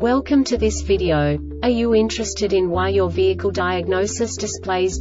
Welcome to this video. Are you interested in why your vehicle diagnosis displays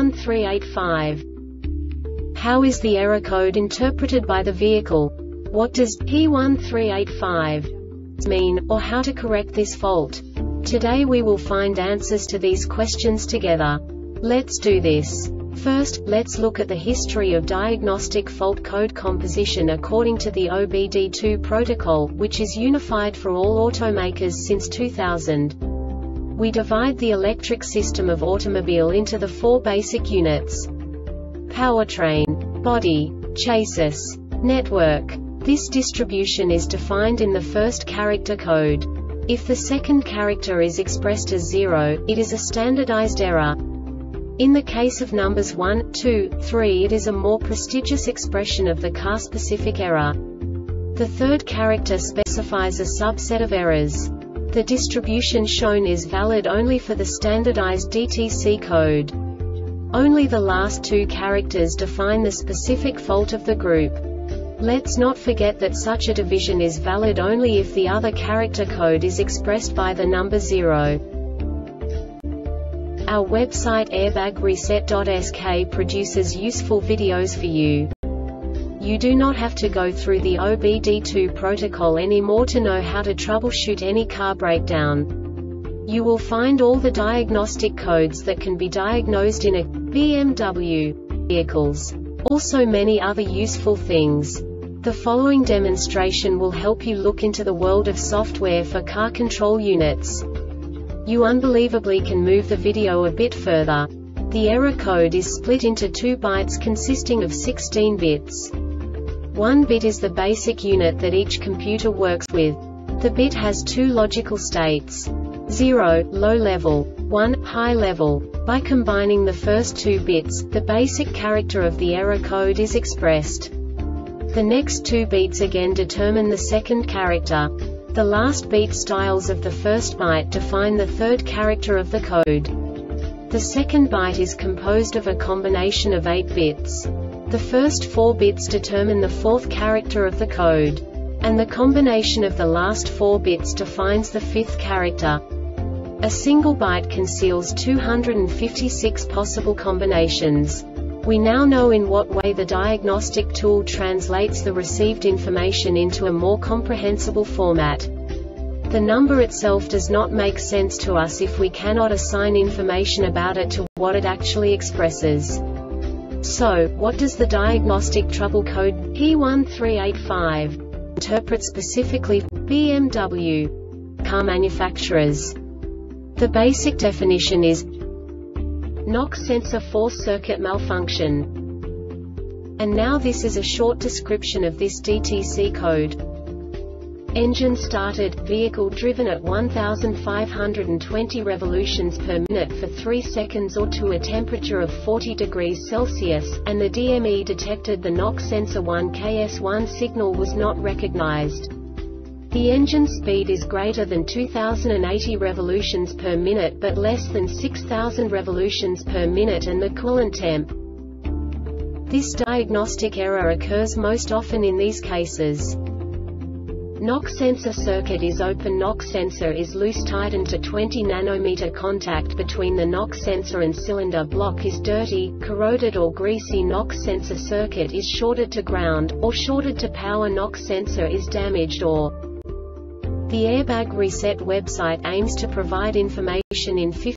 P1385? How is the error code interpreted by the vehicle? What does P1385 mean, or how to correct this fault? Today we will find answers to these questions together. Let's do this. First, let's look at the history of diagnostic fault code composition according to the OBD2 protocol, which is unified for all automakers since 2000. We divide the electric system of automobile into the four basic units: powertrain, body, chassis, network. This distribution is defined in the first character code. If the second character is expressed as 0, it is a standardized error. In the case of numbers 1, 2, 3, it is a more prestigious expression of the car-specific error. The third character specifies a subset of errors. The distribution shown is valid only for the standardized DTC code. Only the last two characters define the specific fault of the group. Let's not forget that such a division is valid only if the other character code is expressed by the number 0. Our website airbagreset.sk produces useful videos for you. You do not have to go through the OBD2 protocol anymore to know how to troubleshoot any car breakdown. You will find all the diagnostic codes that can be diagnosed in a BMW vehicles. Also many other useful things. The following demonstration will help you look into the world of software for car control units. You unbelievably can move the video a bit further. The error code is split into 2 bytes consisting of 16 bits. 1 bit is the basic unit that each computer works with. The bit has 2 logical states: 0, low level, 1, high level. By combining the first 2 bits, the basic character of the error code is expressed. The next 2 beats again determine the second character. The last beat styles of the first byte define the third character of the code. The second byte is composed of a combination of 8 bits. The first 4 bits determine the fourth character of the code. And the combination of the last 4 bits defines the fifth character. A single byte conceals 256 possible combinations. We now know in what way the diagnostic tool translates the received information into a more comprehensible format. The number itself does not make sense to us if we cannot assign information about it to what it actually expresses. So, what does the diagnostic trouble code P1385 interpret specifically for BMW car manufacturers? The basic definition is NOx sensor force circuit malfunction. And now this is a short description of this DTC code. Engine started, vehicle driven at 1520 revolutions per minute for 3 seconds or to a temperature of 40 degrees Celsius, and the DME detected the NOx sensor 1KS1 signal was not recognized. The engine speed is greater than 2080 revolutions per minute but less than 6000 revolutions per minute, and the coolant temp. This diagnostic error occurs most often in these cases. NOx sensor circuit is open. NOx sensor is loose, tightened to 20 nanometer. Contact between the NOx sensor and cylinder block is dirty, corroded or greasy. NOx sensor circuit is shorted to ground, or shorted to power. NOx sensor is damaged or. The Airbag Reset website aims to provide information in